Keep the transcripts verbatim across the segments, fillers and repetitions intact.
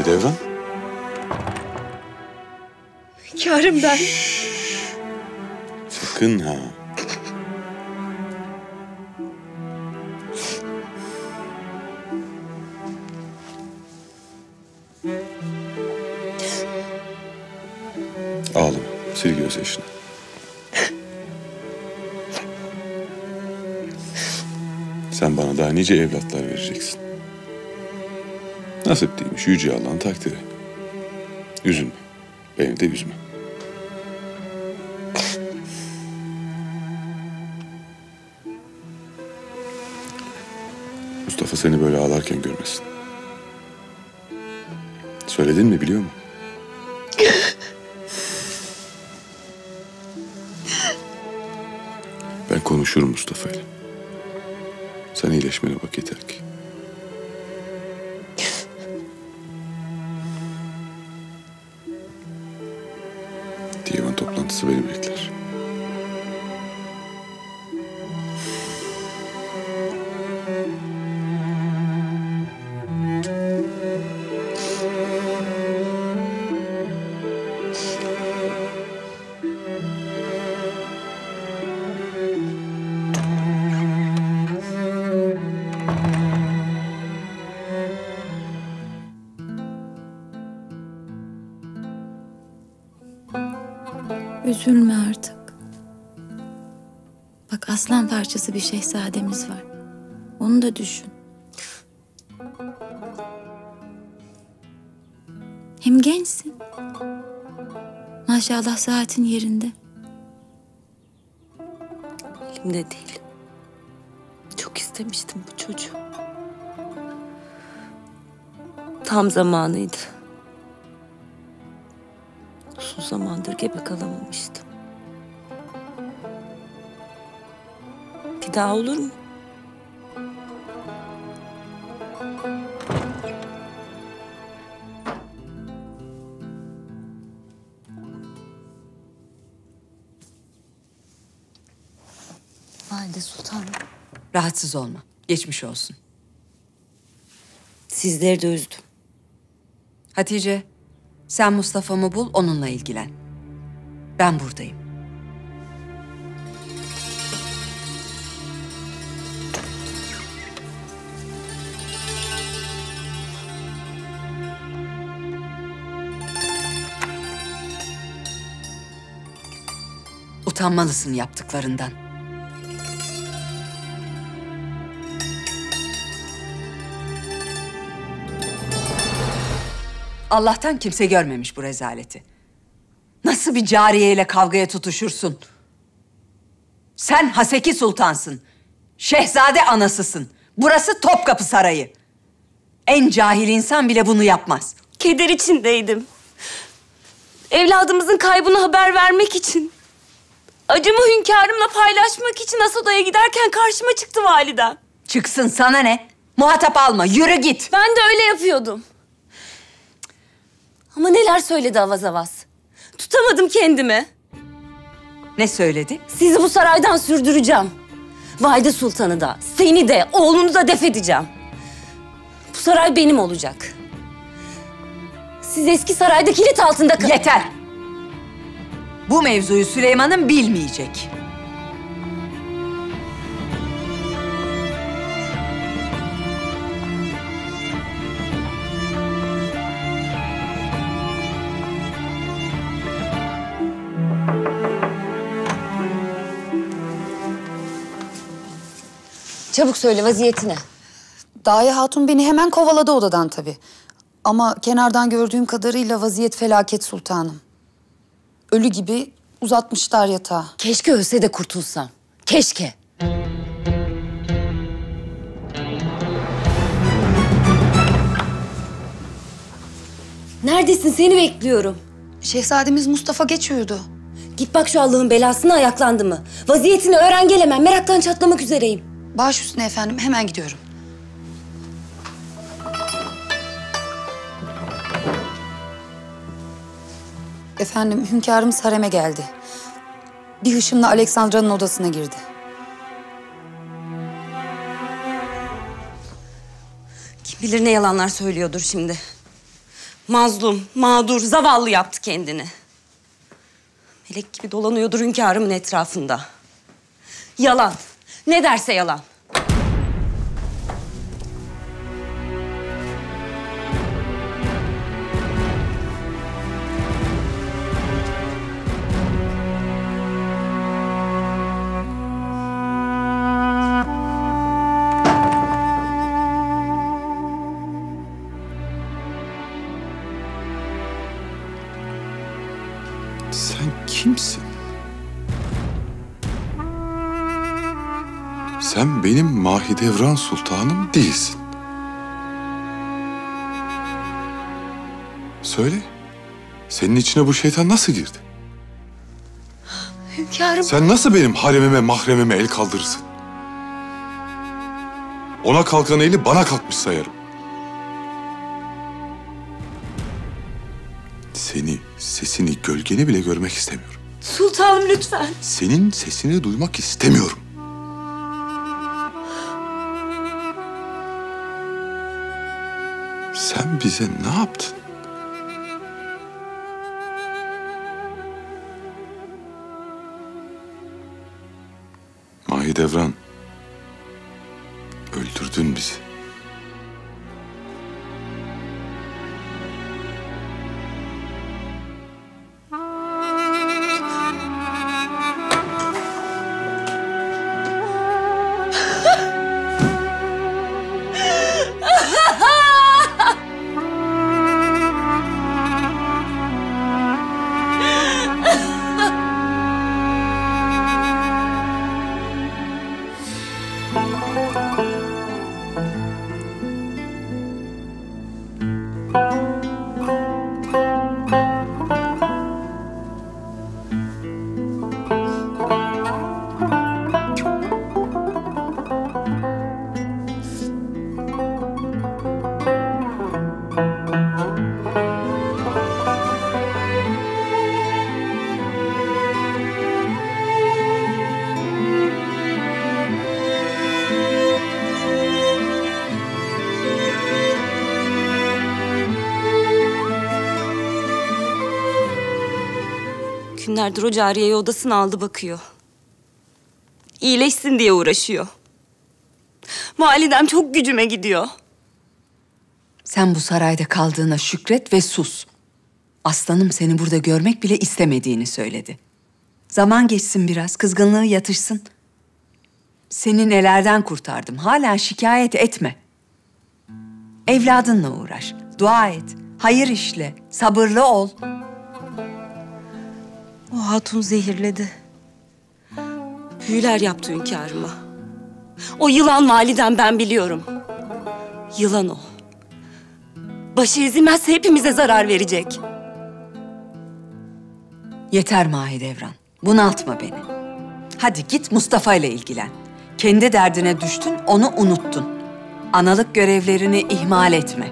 Mahidevran? Hünkârım ben. Sakın ha. Ağlama, sil gözyaşını. Sen bana daha nice evlatlar vereceksin. Nasip değilmiş, yüce Allah'ın takdiri. Üzülme, beni de üzme. Mustafa seni böyle ağlarken görmesin. Söyledin mi, biliyor mu? Ben konuşurum Mustafa ile. Sen iyileşmene bak yeter ki. Divan toplantısı beni bekler. Üzülme artık. Bak aslan parçası bir şehzademiz var. Onu da düşün. Hem gençsin. Maşallah saatin yerinde. Elimde değil. Çok istemiştim bu çocuğu. Tam zamanıydı. Uzun zamandır gebe kalamamıştım. Bir daha olur mu? Valide Sultanım. Rahatsız olma. Geçmiş olsun. Sizleri de üzdüm. Hatice, sen Mustafa'mı bul, onunla ilgilen. Ben buradayım. Utanmalısın yaptıklarından. Allah'tan kimse görmemiş bu rezaleti. Nasıl bir cariyeyle kavgaya tutuşursun? Sen Haseki Sultansın. Şehzade anasısın. Burası Topkapı Sarayı. En cahil insan bile bunu yapmaz. Keder içindeydim. Evladımızın kaybını haber vermek için. Acımı hünkârımla paylaşmak için Asoda'ya giderken karşıma çıktı validem. Çıksın, sana ne? Muhatap alma, yürü git. Ben de öyle yapıyordum. Ama neler söyledi avaz avaz. Tutamadım kendimi. Ne söyledi? Sizi bu saraydan sürdüreceğim. Valide Sultan'ı da, seni de, oğlunu da def edeceğim. Bu saray benim olacak. Siz eski sarayda kilit altında kalın. Yeter! Bu mevzuyu Süleyman'ın bilmeyecek. Çabuk söyle vaziyetine. Dahi Hatun beni hemen kovaladı odadan tabii. Ama kenardan gördüğüm kadarıyla vaziyet felaket sultanım. Ölü gibi uzatmışlar yatağı. Keşke ölse de kurtulsam. Keşke. Neredesin? Seni bekliyorum. Şehzademiz Mustafa geç uyudu. Git bak şu Allah'ın belasına ayaklandı mı? Vaziyetini öğren gelemem. Meraktan çatlamak üzereyim. Baş üstüne efendim, hemen gidiyorum. Efendim, hünkârımız hareme geldi. Bir hışımla Aleksandra'nın odasına girdi. Kim bilir ne yalanlar söylüyordur şimdi. Mazlum, mağdur, zavallı yaptı kendini. Melek gibi dolanıyordur hünkârımın etrafında. Yalan. Ne derse yalan. Sen kimsin? Sen benim Mahidevran Sultanım değilsin. Söyle, senin içine bu şeytan nasıl girdi? Hünkârım. Sen nasıl benim haremime, mahremime el kaldırırsın? Ona kalkan eli bana kalkmış sayarım. Seni, sesini, gölgeni bile görmek istemiyorum. Sultanım lütfen. Senin sesini duymak istemiyorum. Sen bize ne yaptın? Mahidevran, öldürdün bizi. Günlerdir o cariyeyi odasına aldı bakıyor. İyileşsin diye uğraşıyor. Validem çok gücüme gidiyor. Sen bu sarayda kaldığına şükret ve sus. Aslanım seni burada görmek bile istemediğini söyledi. Zaman geçsin biraz, kızgınlığı yatışsın. Seni nelerden kurtardım, hala şikayet etme. Evladınla uğraş, dua et, hayır işle, sabırlı ol. O hatun zehirledi. Büyüler yaptı hünkârıma. O yılan validem ben biliyorum. Yılan o. Başı ezilmezse hepimize zarar verecek. Yeter Mahidevran, bunaltma beni. Hadi git Mustafa ile ilgilen. Kendi derdine düştün, onu unuttun. Analık görevlerini ihmal etme.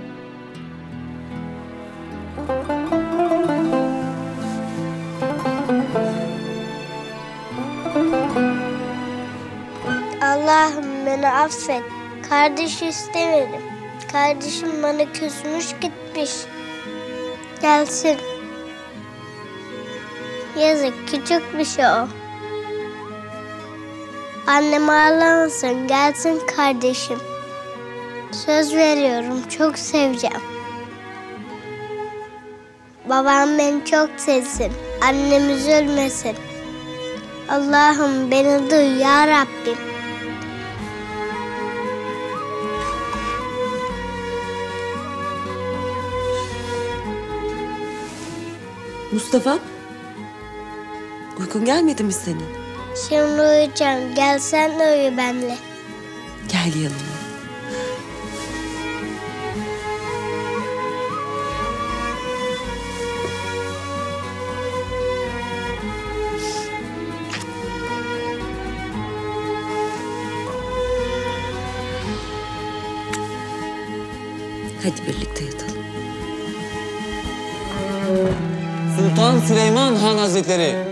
Allah'ım beni affet. Kardeş istemedim. Kardeşim bana küsmüş gitmiş. Gelsin. Yazık, küçük bir şey o. Annem ağlamasın, gelsin kardeşim. Söz veriyorum, çok seveceğim. Babam beni çok sevsin, annem üzülmesin. Allah'ım beni duy ya Rabbim. Mustafa, uykun gelmedi mi senin? Şimdi uyuyacağım, gel sen de uyu benimle. Gel yanıma. Hadi birlikte yatalım. Sultan Süleyman Han Hazretleri.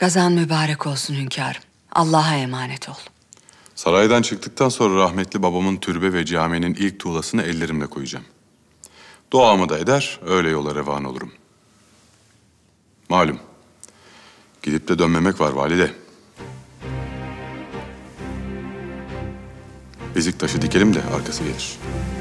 Gazan mübarek olsun hünkârım. Allah'a emanet ol. Saraydan çıktıktan sonra rahmetli babamın türbe ve caminin ilk tuğlasını ellerimle koyacağım. Duamı da eder, öyle yola revan olurum. Malum, gidip de dönmemek var valide. Bezik taşı dikelim de arkası gelir.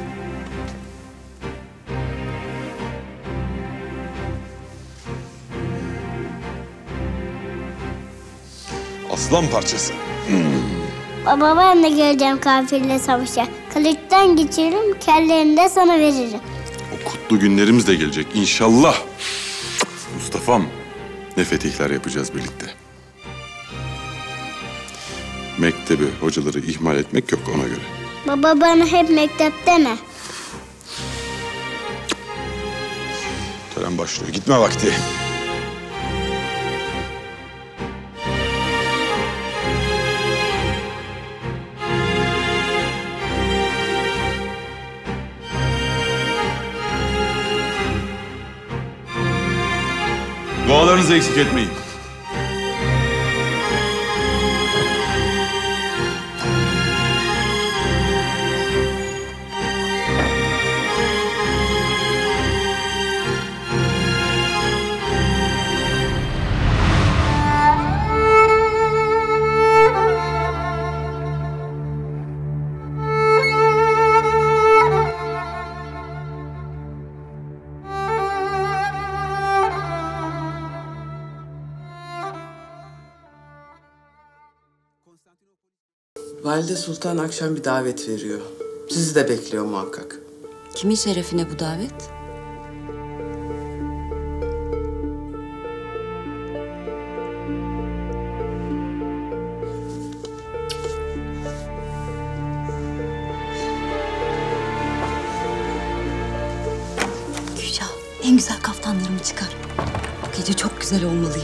Aslan parçası. Baba ben de geleceğim kafirle savaşa. Kılıçtan geçiririm, kellerini de sana veririm. O kutlu günlerimiz de gelecek inşallah. Mustafa'm, ne fetihler yapacağız birlikte. Mektebi, hocaları ihmal etmek yok ona göre. Baba bana hep mektep deme. Tören başlıyor, gitme vakti. Dualarınızı eksik etmeyin. Valide Sultan akşam bir davet veriyor. Sizi de bekliyor muhakkak. Kimin şerefine bu davet? Gülşah, en güzel kaftanlarımı çıkar. Bu gece çok güzel olmalıyım.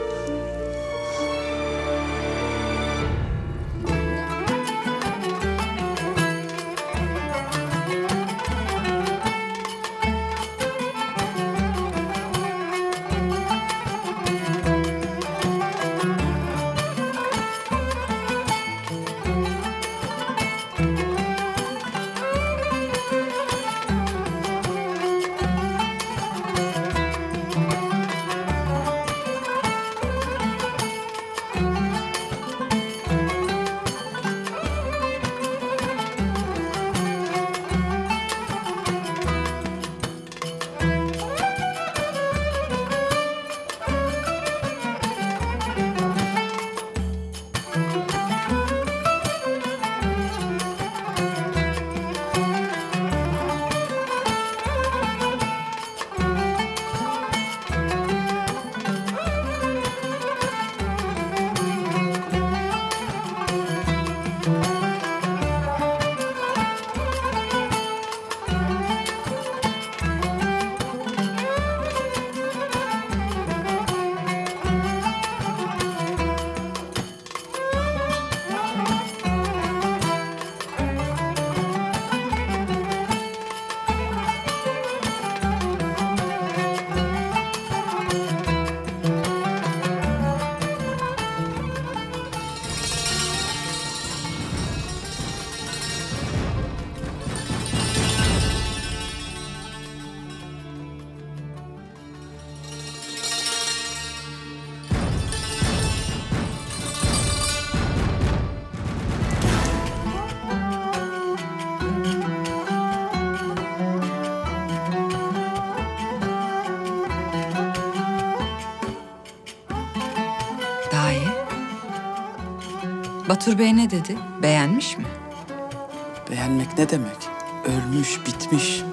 Batur Bey ne dedi? Beğenmiş mi? Beğenmek ne demek? Ölmüş, bitmiş.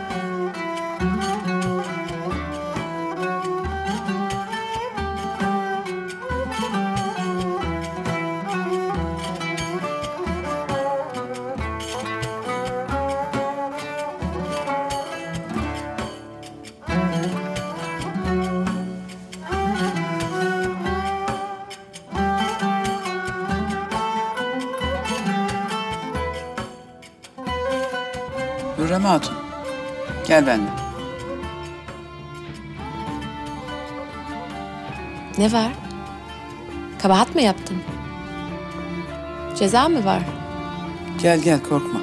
Hürrem Hatun, gel benimle. Ne var? Kabahat mı yaptım? Ceza mı var? Gel gel korkma.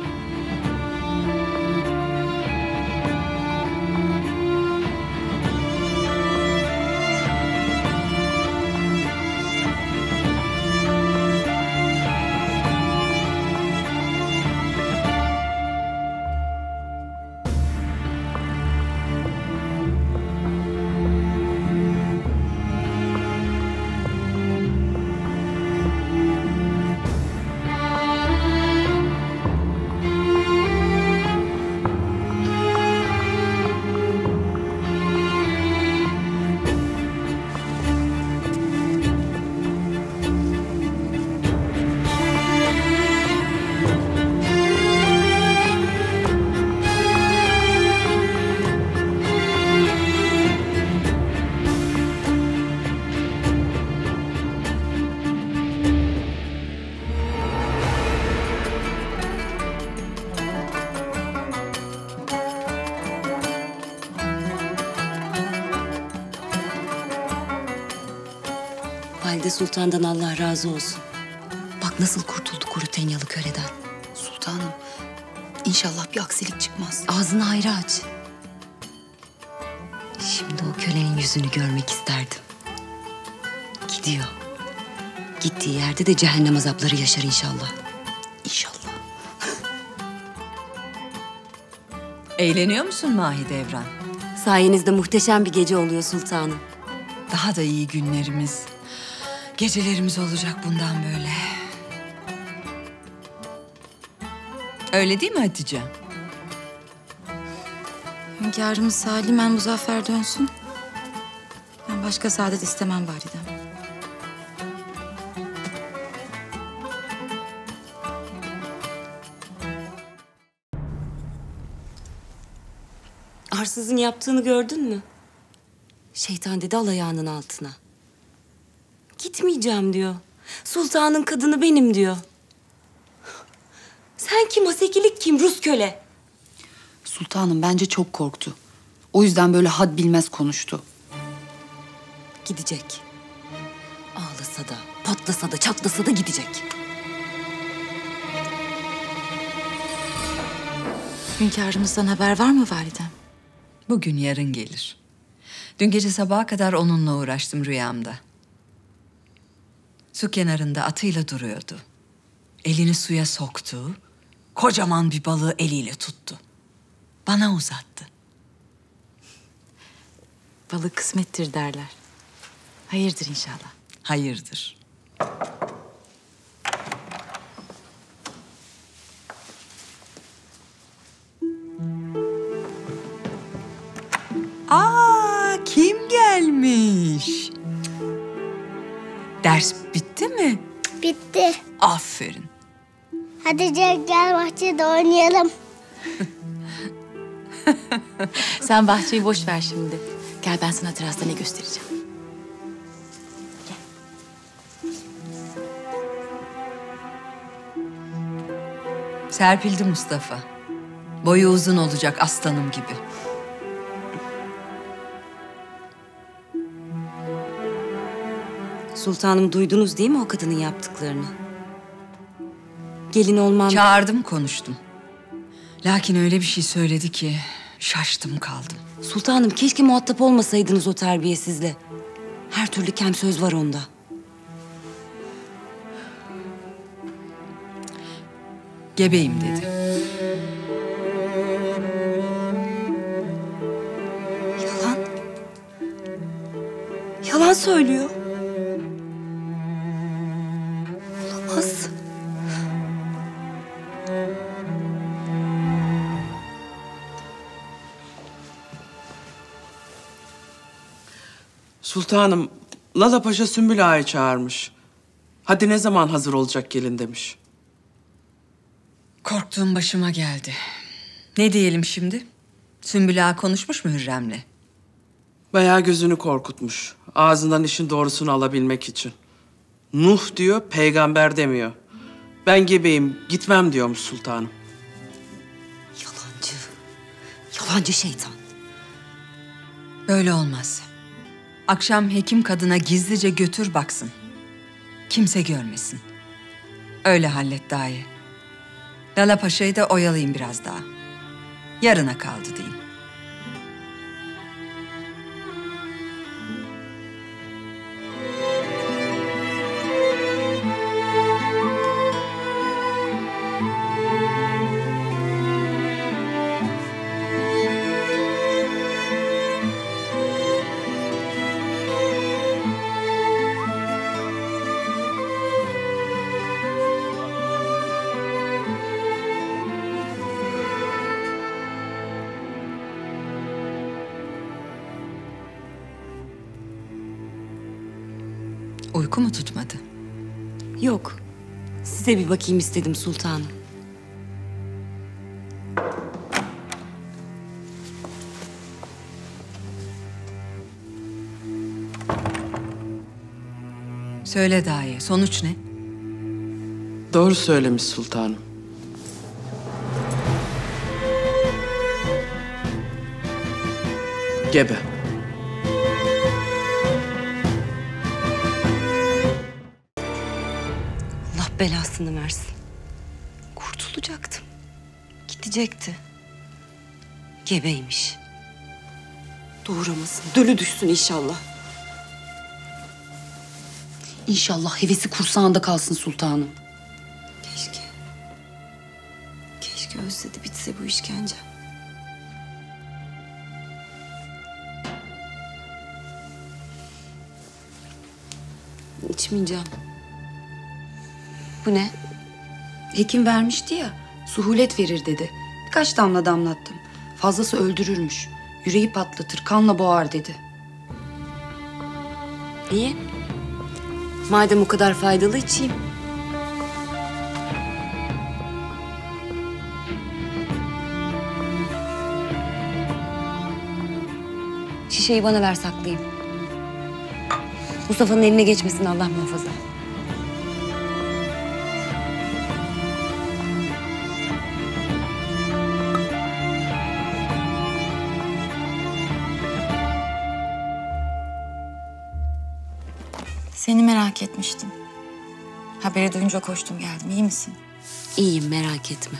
Valide Sultan'dan Allah razı olsun. Bak nasıl kurtulduk o Rütenyalı köleden. Sultanım, inşallah bir aksilik çıkmaz. Ağzını hayra aç. Şimdi o kölenin yüzünü görmek isterdim. Gidiyor. Gittiği yerde de cehennem azapları yaşar inşallah. İnşallah. Eğleniyor musun Mahidevran? Sayenizde muhteşem bir gece oluyor sultanım. Daha da iyi günlerimiz, gecelerimiz olacak bundan böyle. Öyle değil mi Hatice? Hünkârımız salimen muzaffer dönsün. Ben başka saadet istemem validem. Arsızın yaptığını gördün mü? Şeytan dedi al ayağının altına. Gitmeyeceğim diyor. Sultanın kadını benim diyor. Sen kim? Hasekilik kim? Rus köle. Sultanım bence çok korktu. O yüzden böyle had bilmez konuştu. Gidecek. Ağlasa da, patlasa da, çatlasa da gidecek. Hünkârımızdan haber var mı validem? Bugün yarın gelir. Dün gece sabaha kadar onunla uğraştım rüyamda. Su kenarında atıyla duruyordu. Elini suya soktu. Kocaman bir balığı eliyle tuttu. Bana uzattı. Balık kısmettir derler. Hayırdır inşallah. Hayırdır. Aa, kim gelmiş? Ders bitti mi? Bitti. Aferin. Hadi gel, gel bahçede oynayalım. Sen bahçeyi boş ver şimdi. Gel ben sana terasta ne göstereceğim. Serpildi Mustafa. Boyu uzun olacak aslanım gibi. Sultanım duydunuz değil mi o kadının yaptıklarını? Gelin olmam... Çağırdım konuştum. Lakin öyle bir şey söyledi ki şaştım kaldım. Sultanım keşke muhatap olmasaydınız o terbiyesizle. Her türlü kem söz var onda. Gebeyim dedi. Yalan. Yalan söylüyor. Olamaz. Sultanım, Lala Paşa Sümbül Ağa'yı çağırmış. Hadi ne zaman hazır olacak gelin demiş. Korktuğum başıma geldi. Ne diyelim şimdi? Sümbül Ağa konuşmuş mu Hürrem'le? Bayağı gözünü korkutmuş. Ağzından işin doğrusunu alabilmek için. Nuh diyor, peygamber demiyor. Ben gebeyim, gitmem diyormuş sultanım. Yalancı. Yalancı şeytan. Böyle olmaz. Akşam hekim kadına gizlice götür baksın. Kimse görmesin. Öyle hallet dayı. Lala Paşa'yı da oyalayayım biraz daha. Yarına kaldı deyin. Uyku mu tutmadı? Yok. Size bir bakayım istedim sultanım. Söyle dayı, sonuç ne? Doğru söylemiş sultanım. Gebe. Allah belasını versin. Kurtulacaktım. Gidecekti. Gebeymiş. Doğuramasın. Dölü düşsün inşallah. İnşallah hevesi kursağında kalsın sultanım. Keşke. Keşke ölse de bitse bu işkence. İçmeyeceğim. Bu ne? Hekim vermişti ya, suhulet verir dedi. Birkaç damla damlattım. Fazlası öldürürmüş. Yüreği patlatır, kanla boğar dedi. İyi. Madem o kadar faydalı içeyim. Şişeyi bana ver saklayayım. Mustafa'nın eline geçmesin Allah muhafaza. Seni merak etmiştim. Haberi duyunca koştum geldim. İyi misin? İyiyim merak etme.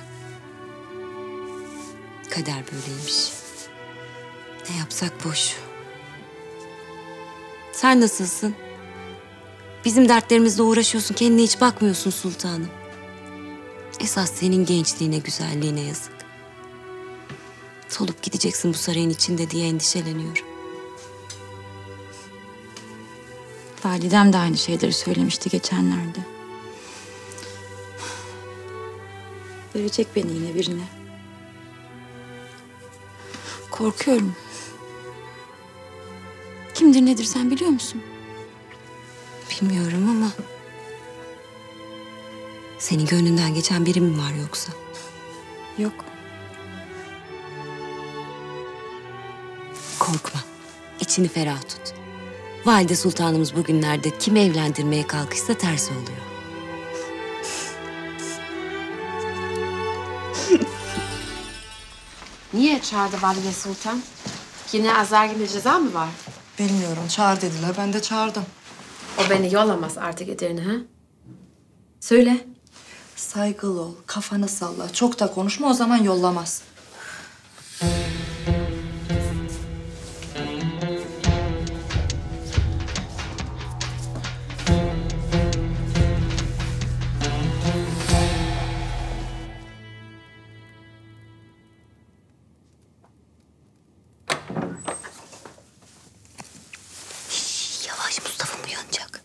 Kader böyleymiş. Ne yapsak boş. Sen nasılsın? Bizim dertlerimizle uğraşıyorsun. Kendine hiç bakmıyorsun sultanım. Esas senin gençliğine, güzelliğine yazık. Solup gideceksin bu sarayın içinde diye endişeleniyorum. Validem de aynı şeyleri söylemişti geçenlerde. Verecek beni yine birine. Korkuyorum. Kimdir nedir sen biliyor musun? Bilmiyorum ama... senin gönlünden geçen biri mi var yoksa? Yok. Korkma. İçini ferah tut. Valide Sultanımız bugünlerde kimi evlendirmeye kalkışsa ters oluyor. Niye çağırdı Valide Sultan? Yine azar gibi ceza mı var? Bilmiyorum. Çağır dediler. Ben de çağırdım. O beni yollamaz artık Edirne ha? Söyle. Saygılı ol. Kafanı salla. Çok da konuşma, o zaman yollamaz. Yavaş, Mustafa uyanacak.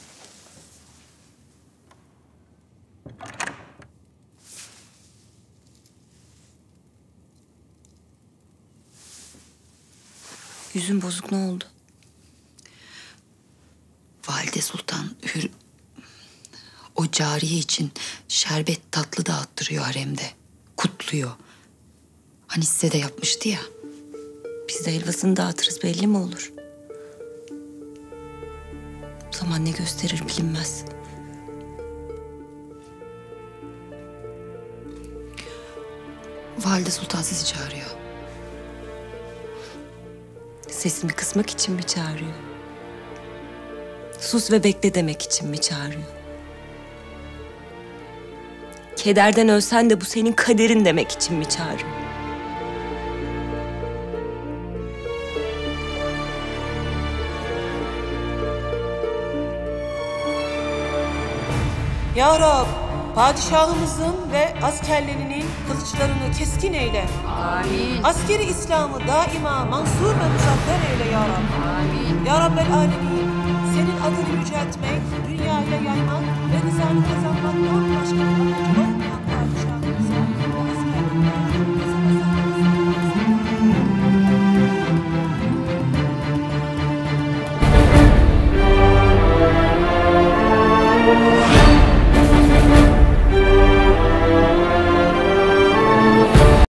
Yüzün bozuk, ne oldu? Valide Sultan Hür... o cariye için şerbet tatlı dağıttırıyor haremde. Kutluyor. Hani size de yapmıştı ya. Biz de helvasını dağıtırız, belli mi olur? Zaman ne gösterir bilinmez. Valide Sultan sizi çağırıyor. Sesimi kısmak için mi çağırıyor? Sus ve bekle demek için mi çağırıyor? Kederden ölsen de bu senin kaderin demek için mi Çağrı? Ya Rab, padişahımızın ve askerlerinin kılıçlarını keskin eyle. Amin. Askeri İslam'ı daima mansur ve muzaffer eyle ya Rab. Amin. Ya Rabbel Alemin, senin adını yüceltmek, dünyaya yaymak ve rızanı kazanmaktan başka bir amaç olmaz.